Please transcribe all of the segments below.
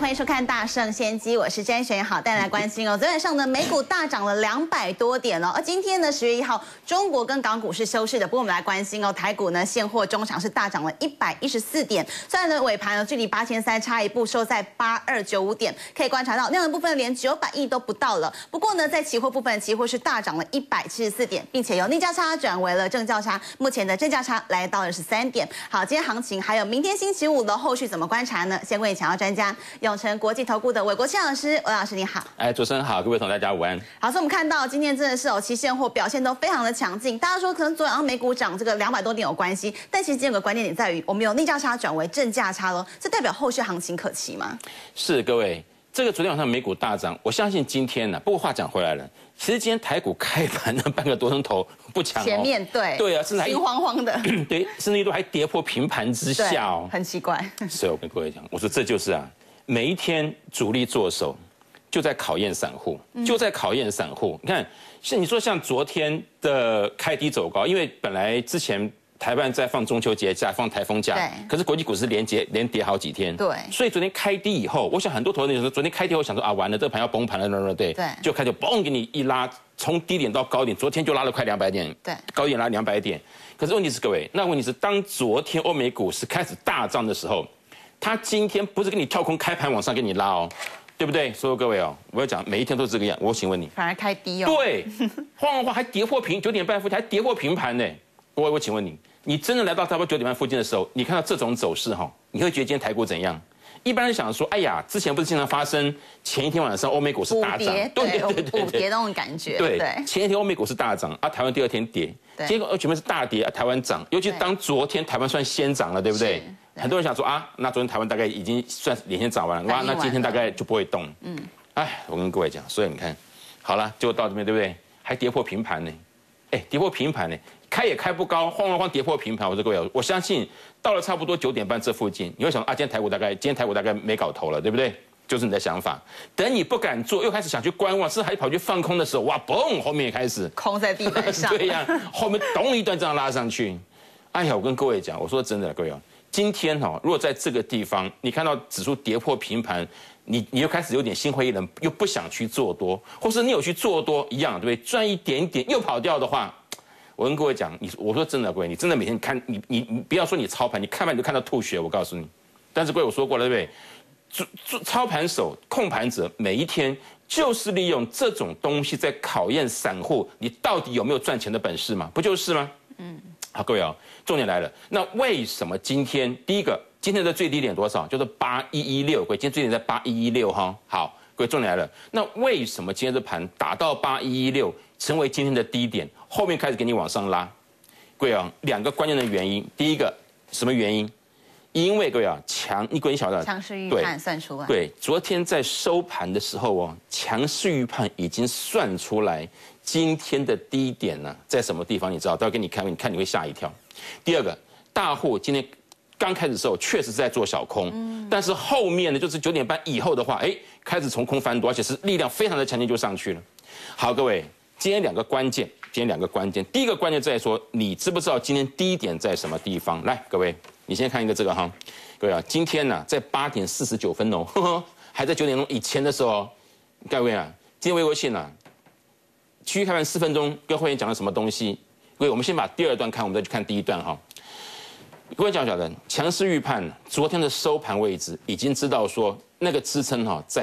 欢迎收看《大圣先机》，我是詹璇。好，带来关心哦。昨晚上呢，美股大涨了200多点哦。而今天呢，10月1号，中国跟港股是休市的。不过我们来关心哦，台股呢现货中场是大涨了114点，虽然呢尾盘距离8300差一步，收在8295点。可以观察到，量的部分连900亿都不到了。不过呢，在期货部分，期货是大涨了174点，并且由逆价差转为了正价差。目前的正价差来到了13点。好，今天行情还有明天星期五的后续怎么观察呢？先问请教专家。永诚国际投顾的韦国庆老师，韦老师你好。 主持人好，各位同大家午安。 好，所以我们看到今天真的是期现货表现都非常的强劲。大家说可能昨晚上美股涨这个200多点有关系，但其实今天有个关键点在于，我们有逆价差转为正价差了，这代表后续行情可期吗？ 是，各位，这个昨天晚上美股大涨，我相信今天呢，不过话讲回来了，其实今天台股开盘的半个多钟头不强前面对啊，甚至还心慌慌的， 对，甚至一度还跌破平盘之下哦， 很奇怪。 所以我跟各位讲，我说这就是每一天主力做手，就在考验散户，就在考验散户。你看，你说像昨天的开低走高，因为本来之前台湾在放中秋节假、放台风假，可是国际股市连跌好几天， 对， 所以昨天开低以后，我想很多投资人说，昨天开低后想说完了，这盘要崩盘了，对，就开始嘣给你一拉，从低点到高点，昨天就拉了快200点，对，高点拉200点。可是问题是各位，那问题是当昨天欧美股市开始大涨的时候。他今天不是跟你跳空开盘往上给你拉哦，对不对？所有各位哦，我要讲每一天都是这个样。我请问你， 反而开低哦。 对，晃还跌破9点半附近，还跌破平盘呢。我请问你，你真的来到差不多9点半附近的时候，你看到这种走势你会觉得今天台股怎样？一般人想说，哎呀，之前不是经常发生前一天晚上欧美股市大涨， 对，补跌那种感觉。对， 前一天欧美股市大涨台湾第二天跌，结果全部是大跌台湾涨，尤其当昨天台湾算先涨了，对不对？很多人想说那昨天台湾大概已经算领先涨完了，那今天大概就不会动。我跟各位讲，所以你看，好了，结果到这边对不对？还跌破平盘呢，跌破平盘呢，开也开不高，晃跌破平盘。我说各位，我相信到了差不多9点半这附近，你会想今天台股大概没搞头了，对不对？就是你的想法。等你不敢做，又开始想去观望，甚至还跑去放空的时候，哇，嘣，后面也开始空在地板上。 对呀，后面咚一段这样拉上去。我跟各位讲，我说真的，各位今天如果在这个地方你看到指数跌破平盘，你又开始有点心灰意冷，又不想去做多，或是你有去做多一样，对不对？赚一点点又跑掉的话，我跟各位讲，我说真的，各位，你真的每天看你不要说你操盘，你看盘你就看到吐血，我告诉你。但是各位我说过了，对不对？操盘手、控盘者每一天就是利用这种东西在考验散户，你到底有没有赚钱的本事嘛？不就是吗？好，各位重点来了。那为什么今天第一个，今天的最低点多少？就是8116，各位，今天最低点在8116哈。好，各位重点来了。那为什么今天这盘打到8116，成为今天的低点，后面开始给你往上拉？各位2个关键的原因。第一个什么原因？因为各位你晓得强势预判算出来。 对，昨天在收盘的时候强势预判已经算出来。今天的低点呢，在什么地方？你知道？待会给你看，你会吓一跳。第二个，大户今天刚开始的时候确实是在做小空，但是后面呢，就是9点半以后的话，开始从空翻多，而且是力量非常的强劲就上去了。好，各位，今天2个关键，第一个关键在说，你知不知道今天低点在什么地方？来，各位，你先看一个这个哈，各位今天呢，在8点49分还在9点钟以前的时候，各位今天微微信区域开盘4分钟，跟会员讲了什么东西？各位，我们先把第2段看，我们再去看第1段哈。各位讲的强势预判，昨天的收盘位置已经知道说那个支撑在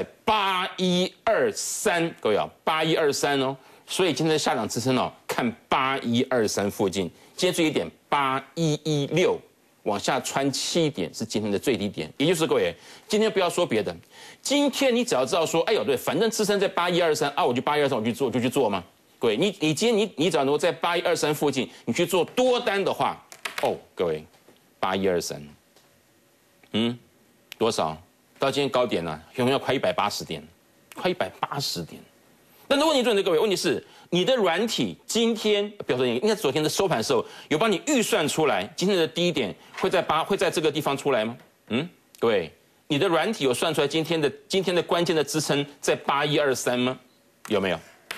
8123，各位8123所以今天的下档支撑看8123附近，今天最低点8116，往下穿7点是今天的最低点，也就是各位，今天不要说别的，今天你只要知道说，对，反正支撑在8123我就8123我就去做嘛。各位，你今天你只要能够在8123附近，你去做多单的话，各位，8123，多少？到今天高点有没有快180点？快180点。但是问题在各位，问题是你的软体今天，比如说应该昨天的收盘的时候，有帮你预算出来今天的低点会在这个地方出来吗？各位，你的软体有算出来今天的关键的支撑在8123吗？有没有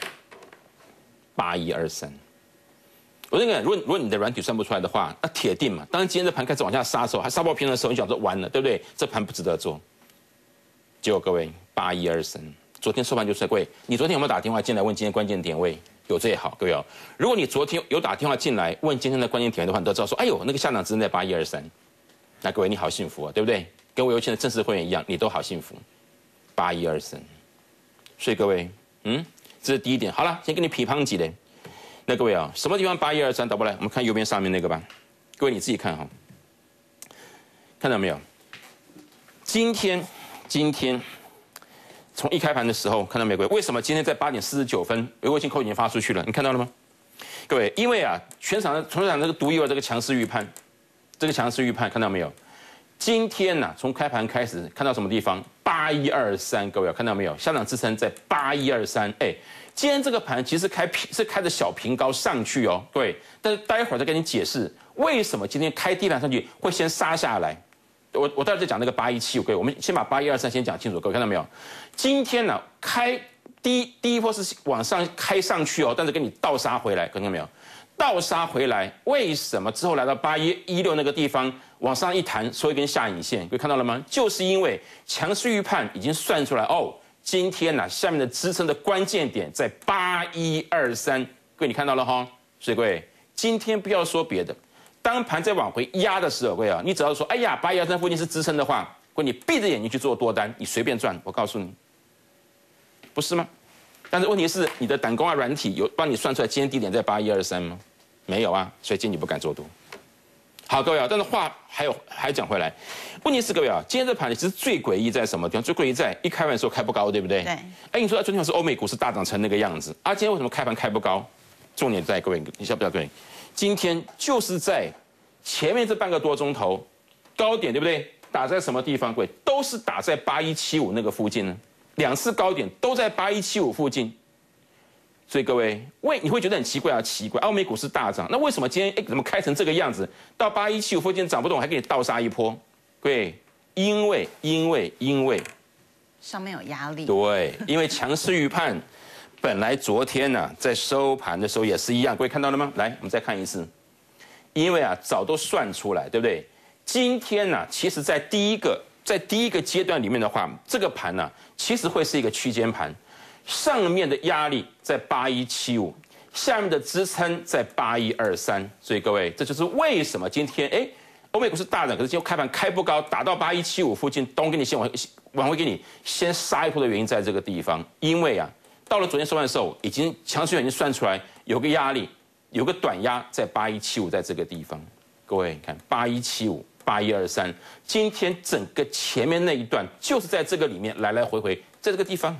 ？8123。我认为，如果你的软体算不出来的话，那铁定嘛。当然，今天的盘开始往下杀的时候，还杀爆平的时候，你想说完了，对不对？这盘不值得做。 结果各位8123，昨天收盘就出来。各位，你昨天有没有打电话进来问今天关键点位？有最好，各位哦。如果你昨天有打电话进来问今天的关键点位的话，你都知道说，哎呦，那个下档支撑在8123，那各位你好幸福啊，对不对？跟我有钱的正式会员一样，你都好幸福。8123，所以各位，这是第一点。好了，先给你批判几嘞。那各位啊，什么地方8123导过来？我们看右边上面那个吧。各位你自己看哈，看到没有？今天从一开盘的时候看到没？各位，为什么今天在8点49分，微信扣已经发出去了？你看到了吗？各位，因为啊，全场这个独一无二这个强势预判，看到没有？今天呐，从开盘开始看到什么地方？8123，各位看到没有？下档支撑在8123。哎，今天这个盘其实是开的小平高上去哦，各位。但是待会儿再跟你解释为什么今天开低盘上去会先杀下来。我待会儿再讲那个8175，各位，我们先把8123先讲清楚，各位看到没有？今天呢，开第一波是往上开上去哦，但是给你倒杀回来，看到没有？倒杀回来，为什么之后来到8116那个地方往上一弹收一根下影线？各位看到了吗？就是因为强势预判已经算出来哦，今天呢下面的支撑的关键点在8123，各位你看到了哈？所以各位今天不要说别的，当盘在往回压的时候，各位啊，你只要说哎呀8123附近是支撑的话，各位你闭着眼睛去做多单，你随便赚，我告诉你，不是吗？但是问题是，你的胆工软体有帮你算出来今天低点在8123吗？没有啊，所以今天你不敢做多。好，各位啊，但是话还讲回来，问题是各位啊，今天这盘其实最诡异在什么地方？最诡异在一开盘的时候开不高，对不对？对。哎，你说昨天是欧美股市大涨成那个样子，啊，今天为什么开盘开不高？重点在各位，你晓不晓得？各位，今天就是在前面这半个多钟头高点，对不对？打在什么地方？各位，都是打在8175那个附近呢。2次高点都在8175附近，所以各位你会觉得很奇怪啊，欧美股市大涨，那为什么今天怎么开成这个样子？到8175附近涨不动，还给你倒杀一波？各位，因为上面有压力。 对，因为强势预判，本来昨天呢在收盘的时候也是一样，各位看到了吗？来，我们再看一次，因为啊早都算出来，对不对？今天呢，其实在第一个阶段里面的话，这个盘呢，其实会是一个区间盘，上面的压力在8175，下面的支撑在8123，所以各位，这就是为什么今天欧美股市大涨，可是今天开盘开不高，打到8175附近，东给你先往回给你先杀一波的原因在这个地方，因为啊，到了昨天收盘的时候，强势已经算出来有个压力，有个短压在8175，在这个地方，各位看8175。8123，今天整个前面那一段就是在这个里面来来回回，在这个地方。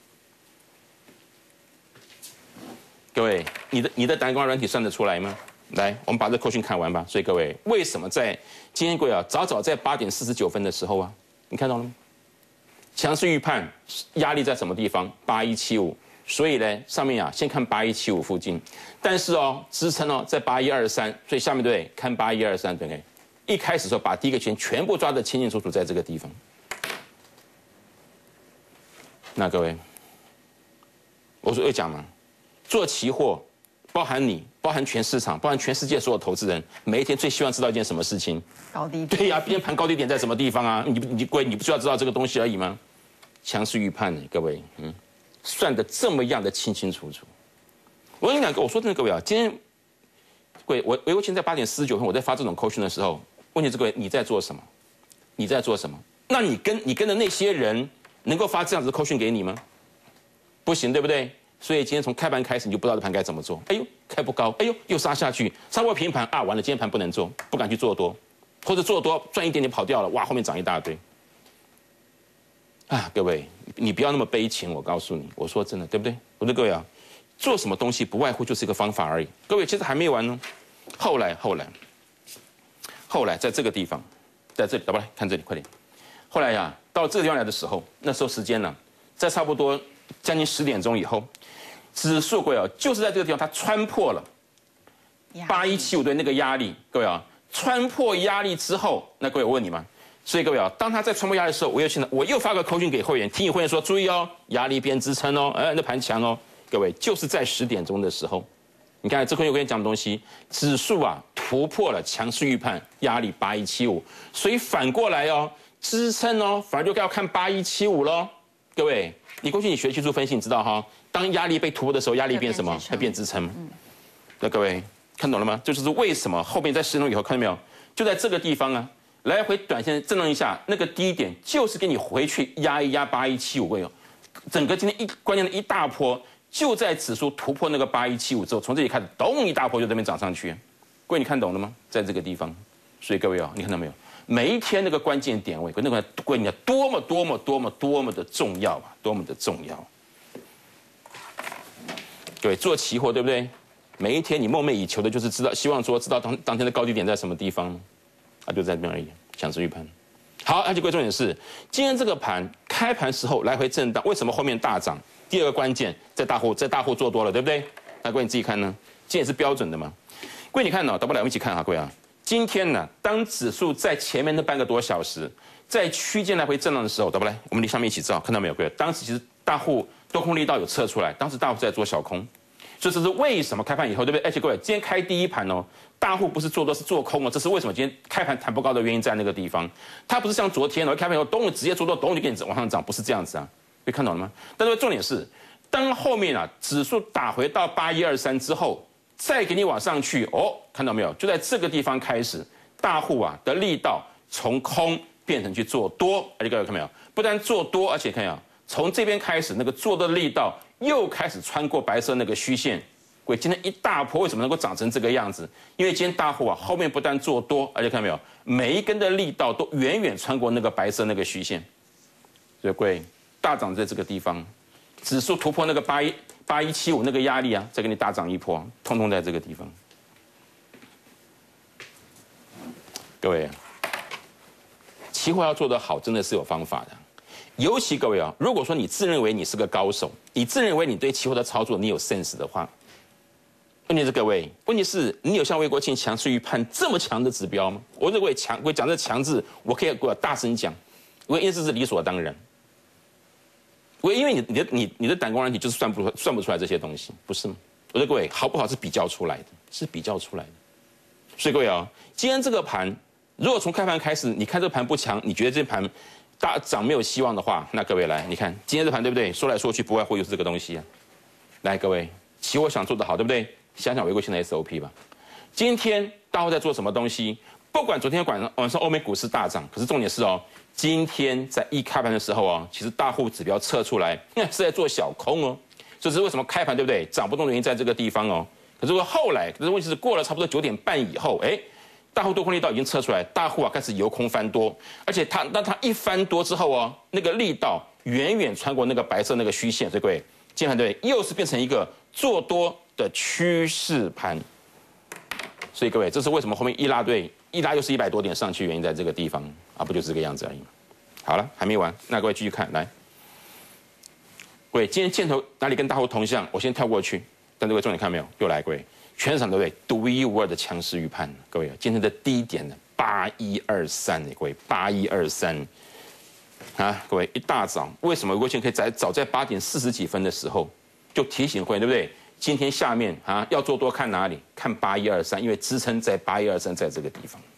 各位，你的胆光软体算得出来吗？来，我们把这扣讯看完吧。所以各位，为什么在今天各位啊，早在8点49分的时候啊，你看到了吗？强势预判压力在什么地方？8175。所以呢，上面啊先看8175附近，但是哦支撑哦在8123，所以下面对看8123，对不对？一开始的时候把第一个圈全部抓得清清楚楚，在这个地方。那各位，我说会讲嘛，做期货，包含你，包含全市场，包含全世界所有投资人，每一天最希望知道一件什么事情？ 高低点。 对呀，今天盘高低点在什么地方啊？你不需要知道这个东西而已吗？强势预判呢，各位，算得这么样的清清楚楚。我跟你讲，我说真的，各位啊，今天，各位，我尤其在8点49分我在发这种扣讯的时候。问题是各位，你在做什么？你在做什么？那你跟的那些人能够发这样子的扣讯给你吗？不行，对不对？所以今天从开盘开始，你就不知道这盘该怎么做。哎呦，开不高，哎呦，又杀下去，杀过平盘啊，完了，今天盘不能做，不敢去做多，或者做多赚一点点跑掉了，哇，后面涨一大堆。啊，各位，你不要那么悲情，我告诉你，我说真的，对不对？我说各位啊，做什么东西不外乎就是一个方法而已。各位，其实还没完呢，后来在这个地方，在这里，来不来看这里，快点。后来呀，到了这个地方来的时候，那时候时间呢，在差不多将近10点钟以后，指数各位啊，就是在这个地方它穿破了8175的那个压力，各位啊，穿破压力之后，那各位我问你嘛，所以各位啊，当它在穿破压力的时候，我又发个扣讯给会员，提醒会员说注意哦，压力变支撑哦，那盘强哦，各位就是在10点钟的时候。你看，这块我跟你讲的东西，指数啊突破了强势预判压力8175，所以反过来哦， 支撑哦，反而就要看8175喽。各位，你过去你学技术分析，你知道哈，当压力被突破的时候，压力变什么？会变支撑。那各位看懂了吗？这就是为什么后面在10分钟以后，看到没有？就在这个地方啊，来回短线震荡一下，那个低点就是给你回去压一压8175位哦。整个今天关键的一大波，就在指数突破那个8175之后，从这里开始咚一大波就这边涨上去。各位你看懂了吗？在这个地方，所以各位啊，你看到没有？每一天那个关键点位，那个关键多么的重要啊，多么的重要。对，做期货对不对？每一天你梦寐以求的就是希望说知道当天的高低点在什么地方，啊，就在那边而已，强势预判。好，而且各位重点是，今天这个盘开盘时候来回震荡，为什么后面大涨？第二个关键在大户做多了，对不对？那各位你自己看呢，今天也是标准的嘛。各位你看呢，倒不来我们一起看哈，各位啊。今天呢，当指数在前面的半个多小时，在区间来回震荡的时候，对不对？我们离上面一起照，看到没有？各位，当时其实大户多空力道有测出来，当时大户在做小空，所以这是为什么开盘以后，对不对？而且各位，今天开第一盘哦，大户不是做多是做空哦，这是为什么今天开盘弹不高的原因在那个地方，它不是像昨天哦，开盘以后咚直接做多，咚就给你往上涨，不是这样子啊，被看懂了吗？但是重点是，当后面啊指数打回到8123之后。再给你往上去哦，看到没有？就在这个地方开始，大户啊的力道从空变成去做多，而且各位看没有？不但做多，而且看到从这边开始，那个做的力道又开始穿过白色那个虚线。各位，今天一大波为什么能够涨成这个样子？因为今天大户啊后面不但做多，而且看到没有？每一根的力道都远远穿过那个白色那个虚线，所以各位大涨在这个地方，指数突破那个8175那个压力啊，再给你大涨一波，通通在这个地方。各位，期货要做得好，真的是有方法的。尤其各位啊，如果说你自认为你是个高手，你自认为你对期货的操作你有 sense 的话，问题是各位，问题是你有像魏国庆强势预判这么强的指标吗？我认为我讲这强字，我可以大声讲，因为这是理所当然。因为你的胆光软体就是算不出来这些东西，不是吗？我说各位，好不好是比较出来的，是比较出来的。所以各位啊，今天这个盘，如果从开盘开始，你看这个盘不强，你觉得这盘大涨没有希望的话，那各位来，你看今天这盘对不对？说来说去不外乎就是这个东西啊。来，各位，期货想做得好，对不对？想想魏国庆的 SOP 吧。今天大户在做什么东西？不管昨天晚上欧美股市大涨，可是重点是哦。今天在一开盘的时候啊，其实大户指标测出来是在做小空哦，这是为什么开盘对不对？涨不动的原因在这个地方哦。可是后来，可是问题是过了差不多9点半以后，大户多空力道已经测出来，大户啊开始由空翻多，而且当它一翻多之后哦，那个力道远远穿过那个白色那个虚线，所以各位，今天对又是变成一个做多的趋势盘。所以各位，这是为什么后面一拉又是100多点上去，原因在这个地方啊，不就是这个样子而已。好了，还没完，那各位继续看，来，各位今天箭头哪里跟大户同向？我先跳过去，但各位重点看没有？又来，各位，全市场对不对？独一无二的强势预判，各位，今天的低点呢，8123，各位8123，啊，各位一大早，为什么魏国庆可以早在8点40几分的时候就提醒会，对不对？今天下面啊要做多看哪里？看8123，因为支撑在8123，在这个地方。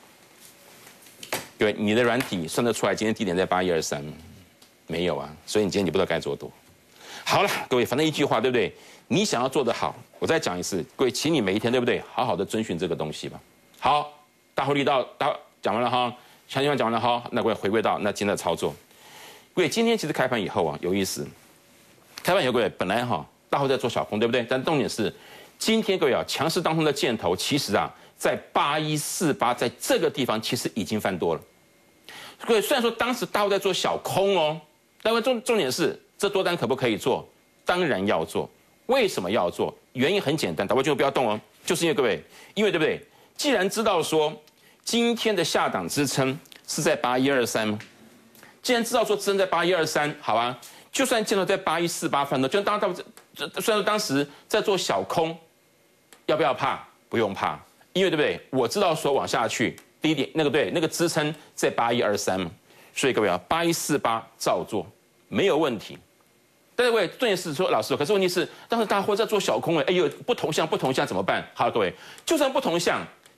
对，你的软体算得出来今天低点在8123？没有啊，所以你今天你不知道该做多。好了，各位，反正一句话，对不对？你想要做得好，我再讲一次，各位，请你每一天对不对，好好的遵循这个东西吧。好，大户力道讲完了哈，强地方讲完了哈，那各位回归到那今天的操作。各位，今天其实开盘以后啊，有意思。开盘以后，各位本来哈。大户在做小空，对不对？但重点是，今天各位啊，强势当中的箭头其实啊，在8148，在这个地方其实已经翻多了。各位虽然说当时大户在做小空哦，但重点是，这多单可不可以做？当然要做。为什么要做？原因很简单，导播就不要动哦，就是因为各位，因为对不对？既然知道说今天的下档支撑是在8123吗？既然知道说支撑在8123，好啊。就算见到在8148翻多，就虽然说当时在做小空，要不要怕？不用怕，因为对不对？我知道说往下去低点那个支撑在8123嘛，所以各位啊，8148照做没有问题。但是各位，重点是说老师，可是问题是当时大户在做小空哎呦不同向怎么办？好，各位，就算不同向，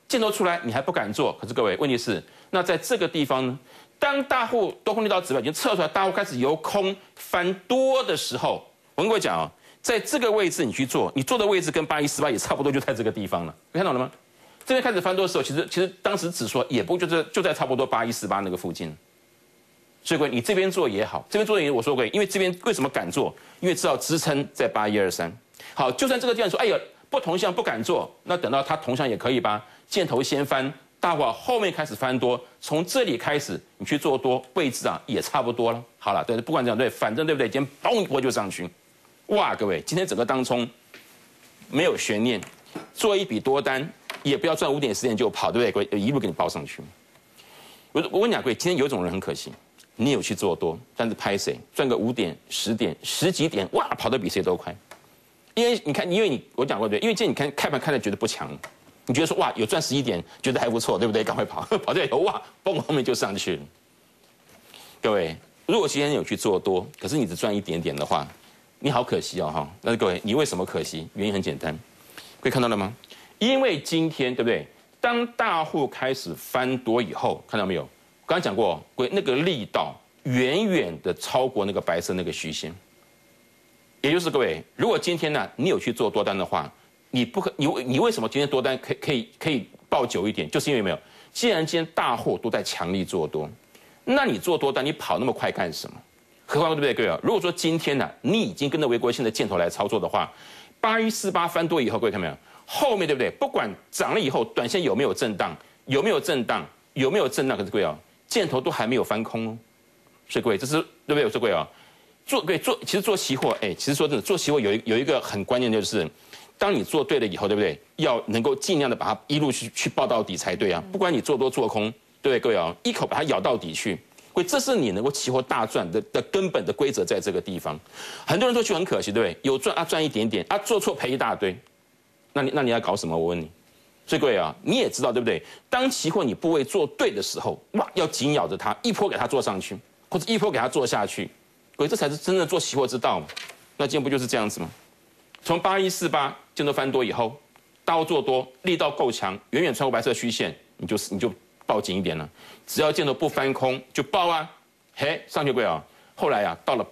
箭头出来你还不敢做，可是各位问题是，那在这个地方呢，当大户多空力道指标已经测出来，大户开始由空翻多的时候，我跟各位讲哦，在这个位置你去做，你做的位置跟8148也差不多，就在这个地方了，你看到了吗？这边开始翻多的时候，其实当时指数也不就在差不多8148那个附近。所以各位，你这边做也好，这边做也，我说过，因为这边为什么敢做？因为知道支撑在8123。好，就算这个地方说，哎呀，不同向不敢做，那等到它同向也可以吧？箭头先翻，大伙后面开始翻多，从这里开始你去做多，位置啊也差不多了。好了，对，不管怎样，对，反正对不对？今天嘣一波就上去，哇，各位，今天整个当冲没有悬念，做一笔多单，也不要赚5点10点就跑，对不对？各位，一路给你包上去。我跟你讲，各位，今天有一种人很可惜。你有去做多，但是拍谁赚个5点、10点、10几点，哇，跑得比谁都快。因为你看，我讲过对，因为今天你看开盘看着觉得不强，你觉得说哇有赚11点，觉得还不错，对不对？赶快跑，跑掉以后哇，嘣后面就上去了。各位，如果今天有去做多，可是你只赚1点点的话，你好可惜哦哈。那各位，你为什么可惜？原因很简单，可以看到了吗？因为今天对不对？当大户开始翻多以后，看到没有？刚刚讲过，那个力道远远的超过那个白色那个虚线，也就是各位，如果今天呢你有去做多单的话，你为什么今天多单可以抱久一点？就是因为没有，既然今天大户都在强力做多，那你做多单你跑那么快干什么？何况对不对，各位？如果说今天呢你已经跟着微国线的箭头来操作的话，8148翻多以后，各位看没有？后面对不对？不管涨了以后，短线有没有震荡，可是各位哦。箭头都还没有翻空哦，所以各位，这是对不对？我说各位啊，其实做期货，其实说真的，做期货有一个很关键就是，当你做对了以后，对不对？要能够尽量的把它一路去抱到底才对啊，不管你做多做空，对不对？各位啊，一口把它咬到底去，各位，这是你能够期货大赚的根本的规则，在这个地方。很多人说就很可惜，对不对？有赚啊，赚一点点啊，做错赔一大堆，那你要搞什么？我问你。所以各位啊，你也知道对不对？当期货你部位做对的时候，哇，要紧咬着它，一波给它做上去，或者一波给它做下去，各位，这才是真正做期货之道嘛。那今天不就是这样子吗？从8148箭头翻多以后，大户做多，力道够强，远远超过白色虚线，你就抱紧一点了。只要箭头不翻空就抱啊，嘿，上去各位啊。后来啊，到了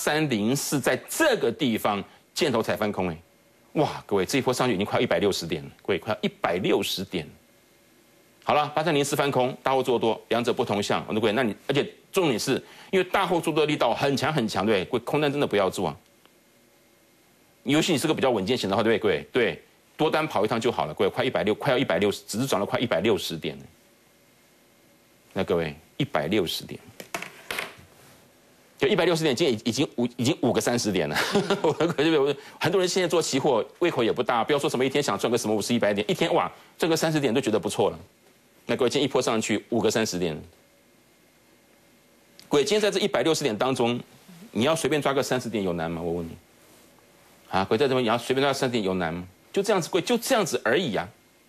8304，在这个地方箭头才翻空哇，各位，这一波上去已经快要160点了，各位，快要160点。好了，8304翻空，大户做多，两者不同向，各位，那你而且重点是因为大户做多的力道很强很强，对不对？空单真的不要做啊。尤其你是个比较稳健型的话，对不对？对，多单跑一趟就好了，各位，快要160，只是涨了快160点。那各位，160点。就160点，今天已经5个30点了。很多人现在做期货胃口也不大，不要说什么一天想赚个什么50、100点，一天哇赚个30点都觉得不错了。那各位今天一波上去5个30点，各位今天在这160点当中，你要随便抓个30点有难吗？我问你，啊，各位在这边你要随便抓30点有难吗？就这样子，各位就这样子而已啊。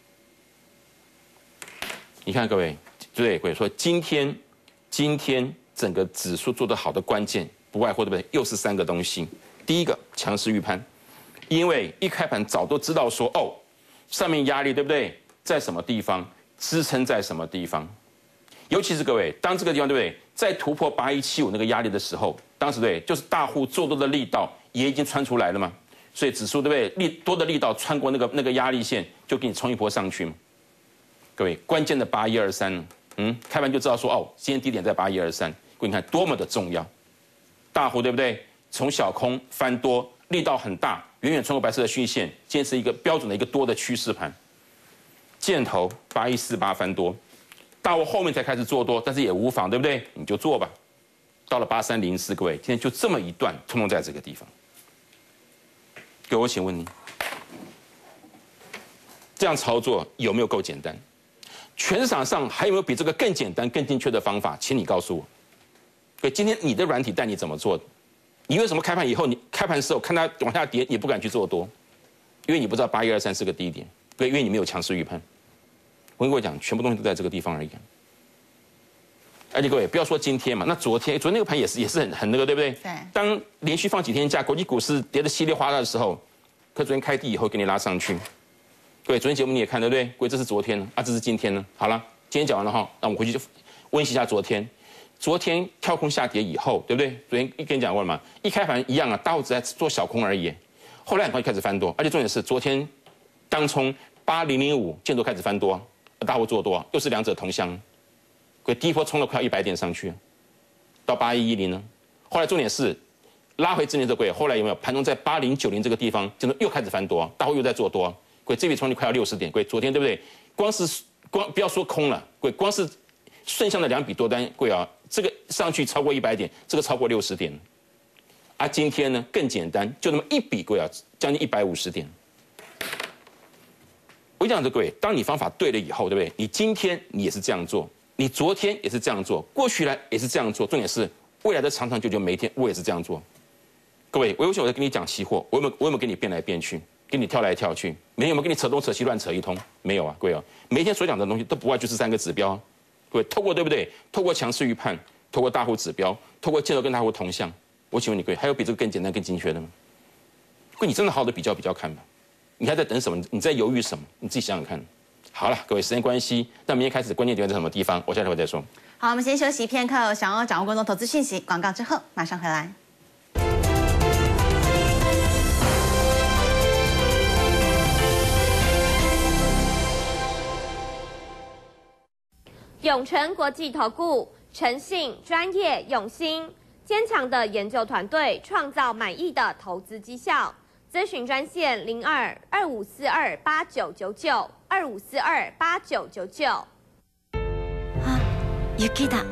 你看各位，对各位说今天。整个指数做得好的关键，不外乎对不对？又是3个东西。第一个，强势预判，因为一开盘早都知道说，哦，上面压力对不对？在什么地方？支撑在什么地方？尤其是各位，当这个地方对不对？在突破8175那个压力的时候，当时对，就是大户做多的力道也已经穿出来了嘛。所以指数对不对？多的力道穿过那个压力线，就给你冲一波上去嘛。各位，关键的8123。开盘就知道说哦，今天低点在8123，你看多么的重要。大户对不对？从小空翻多，力道很大，远远穿过白色的虚线，今天是一个标准的一个多的趋势盘。箭头8148翻多，大户后面才开始做多，但是也无妨，对不对？你就做吧。到了8304，各位，今天就这么一段，通通在这个地方。各位，我请问你，这样操作有没有够简单？全市场上还有没有比这个更简单、更精确的方法？请你告诉我。对，今天你的软体带你怎么做的？你为什么开盘以后，你开盘的时候看它往下跌，你不敢去做多？因为你不知道8123是个低点，对，因为你没有强势预判。我跟各位讲，全部东西都在这个地方而已。而且各位不要说今天嘛，那昨天那个盘也是很那个，对不对？ 对。 当连续放几天假，国际股市跌得稀里哗啦的时候，可昨天开低以后给你拉上去。 各位，昨天节目你也看对不对？各位，这是昨天啊，这是今天呢。好了，今天讲完了哈，那我们回去就温习一下昨天。昨天跳空下跌以后，对不对？昨天跟你讲过了嘛，一开盘一样啊，大户只在做小空而已。后来很快就开始翻多，而且重点是昨天当冲8005见多开始翻多，大户做多，又是两者同向。各位，第一波冲了快要100点上去，到8110呢。后来重点是拉回之前这个，后来有没有盘中在8090这个地方，见多又开始翻多，大户又在做多。各位，这笔冲击快要60点。各位，昨天对不对？光不要说空了，各位，光是顺向的2笔多单，各位啊，这个上去超过100点，这个超过60点。而今天呢更简单，就那么一笔，各位啊，将近150点。我讲这各位，当你方法对了以后，对不对？你今天你也是这样做，你昨天也是这样做，过去来也是这样做，重点是未来的长长久久，每一天我也是这样做。各位，我有时候我在跟你讲期货，我有没有跟你变来变去，跟你跳来跳去？每天有没有跟你扯东扯西乱扯一通？没有啊，各位啊，每一天所讲的东西都不外就是3个指标。各位，透过对不对？透过强势预判，透过大户指标，透过箭头跟大户同向。我请问你，各位，还有比这个更简单、更精确的吗？各位，你真的好好的比较看吧。你还在等什么？你在犹豫什么？你自己想想看。好了，各位，时间关系，那明天开始关键点在什么地方？我下回再说。 好，我们先休息片刻。想要掌握更多投资讯息，广告之后马上回来。 永诚国际投顾，诚信、专业、用心，坚强的研究团队，创造满意的投资绩效。咨询专线02-2542-8999，2542-8999。 あ、雪だ。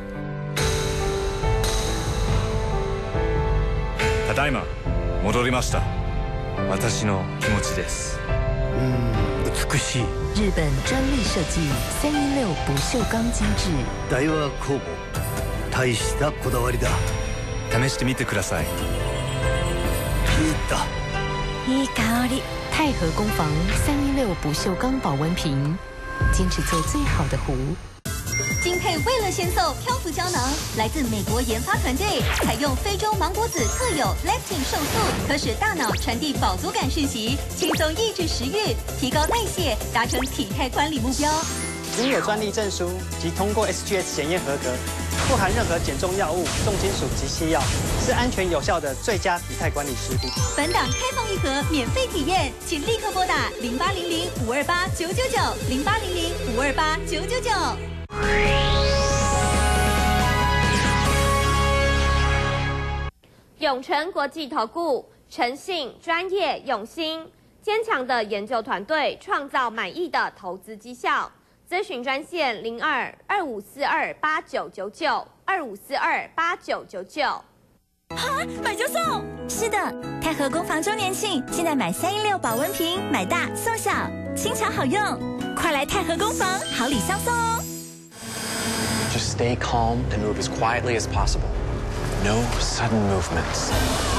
ただいま戻りました。私の気持ちです。 美しい。 日本专利设计316不锈钢精致。 大和工房。大したこだわりだ。 試してみてください。 気に入った。 いい香り。太和工房316不锈钢保温瓶，坚持做最好的壶。 金佩为了先奏漂浮胶囊，来自美国研发团队，采用非洲芒果籽特有 lectin 瘦素，可使大脑传递饱足感讯息，轻松抑制食欲，提高代谢，达成体态管理目标。 拥有专利证书及通过 SGS 检验合格，不含任何减重药物、重金属及西药，是安全有效的最佳体态管理食品。 本档开放1盒免费体验，请立刻拨打0800-528-999，0800-528-999。 永诚国际投顾，诚信、专业、用心，坚强的研究团队，创造满意的投资绩效。咨询专线02-2542-8999，2542-8999。 买就送！是的，太和工房周年庆，现在买316保温瓶，买大送小，轻巧好用，快来太和工房，好礼相送哦 ！Just stay calm and move as quietly as possible. No sudden movements.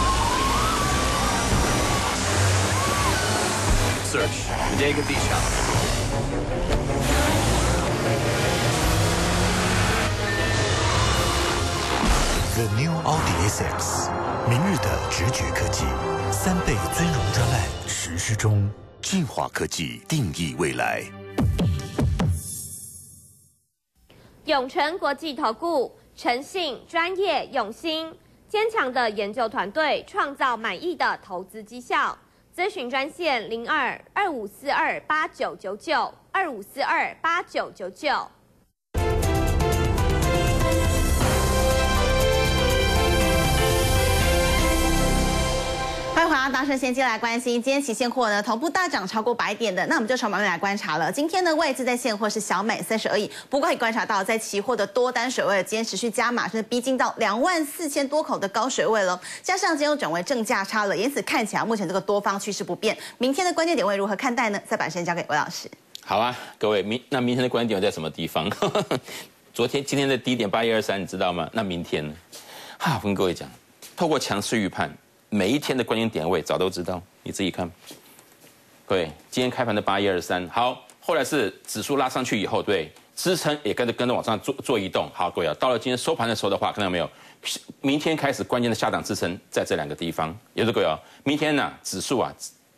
Search Bodega Bishop. The new Audi A6， 明日的直觉科技，3倍尊荣专案实施中，进化科技定义未来。 永诚国际投顾，诚信、专业、用心，坚强的研究团队，创造满意的投资绩效。咨询专线02-2542-8999，2542-8999。 欢迎回到大圣先机来关心，今天期现货呢同步大涨超过100点的，那我们就从慢慢来观察了。今天呢外资在现货是小买32亿，不过可以观察到在期货的多单水位今天持续加码，甚至逼近到24000多口的高水位了。加上今天又转为正价差了，因此看起来目前这个多方趋势不变。明天的关键点位如何看待呢？再把时间交给魏老师。 好啊，各位，明天的关键点在什么地方？今天的低点8123，你知道吗？那明天呢？我跟各位讲，透过强势预判。每一天的关键点位早都知道，你自己看。各位，今天开盘的8123，好，后来是指数拉上去以后，对，支撑也跟着往上做移动。好，各位啊，到了今天收盘的时候的话，看到没有？明天开始关键的下档支撑在这2个地方。也就是各位啊，明天呢，指数啊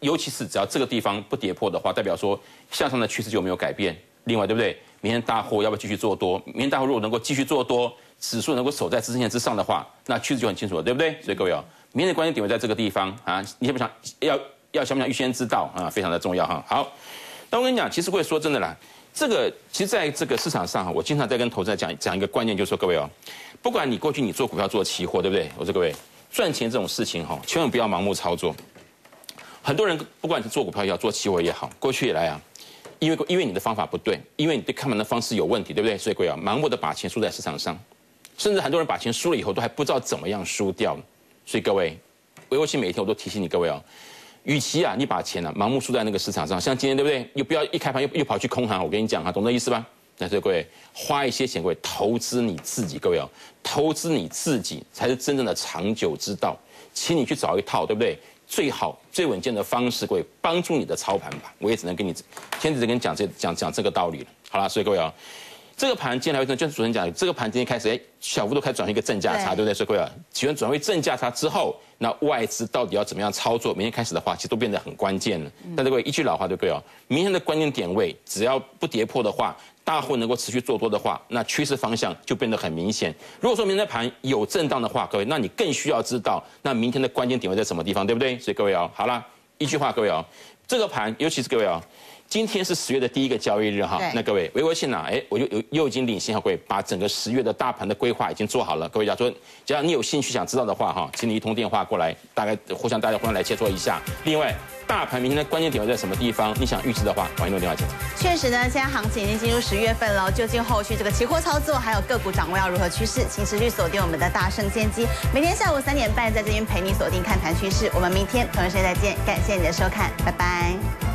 尤其是只要这个地方不跌破的话，代表说向上的趋势就没有改变。另外，对不对？明天大户要不要继续做多？明天大户如果能够继续做多，指数能够守在支撑线之上的话，那趋势就很清楚了，对不对？所以各位明天的关键点位在这个地方啊，你想不想想不想预先知道啊？非常的重要哈。好，那我跟你讲，其实各位说真的啦，这个其实在这个市场上我经常在跟投资者讲一个观念，就是说各位不管你过去你做股票做期货，对不对？我说各位赚钱这种事情千万不要盲目操作。很多人不管是做股票也好，做期货也好，过去以来因为你的方法不对，因为你对看盘的方式有问题，对不对？所以各位盲目的把钱输在市场上，甚至很多人把钱输了以后都还不知道怎么样输掉。所以各位，微信每一天我都提醒你各位与其你把钱盲目输在那个市场上，像今天对不对？又不要一开盘又跑去空行，我跟你讲懂这意思吧？那所以各位花一些钱，各位投资你自己，各位投资你自己才是真正的长久之道。请你去找一套，对不对？最好最稳健的方式，各位帮助你的操盘吧。我也只能跟你讲这个道理了。好了，所以各位这个盘今天来回，就是主持人讲，这个盘今天开始小幅度开始转为一个正价差，对不对？所以各位请问转为正价差之后，那外资到底要怎么样操作？明天开始的话，其实都变得很关键了。但各位一句老话，对不对明天的关键点位只要不跌破的话，大户能够持续做多的话，那趋势方向就变得很明显。如果说明天的盘有震荡的话，各位，那你更需要知道那明天的关键点位在什么地方，对不对？所以各位好了，一句话，各位这个盘，尤其是各位今天是10月的第一个交易日哈，那各位微信我就又已经领先各位把整个10月的大盘的规划已经做好了。各位假如说只要你有兴趣想知道的话请你一通电话过来，大家互相来切磋一下。另外，大盘明天的关键点位在什么地方？你想预知的话，欢迎用电话进来。 确实呢，现在行情已经进入10月份了，究竟后续这个期货操作还有个股掌握要如何趋势？请持续锁定我们的大圣先机，每天下午3点半在这边陪你锁定看盘趋势。我们明天同一时间再见，感谢你的收看，拜拜。